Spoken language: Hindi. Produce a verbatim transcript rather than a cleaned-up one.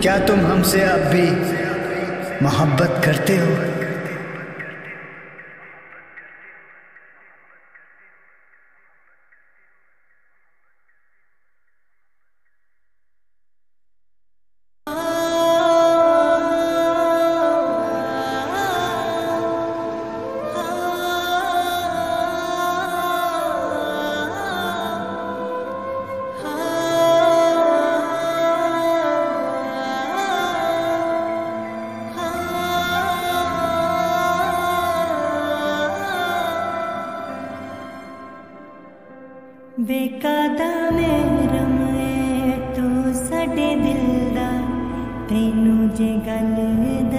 क्या तुम हमसे अब भी मोहब्बत करते हो? बेकादा मेरा मैं तू साडे दिल दा, तैनू जे गल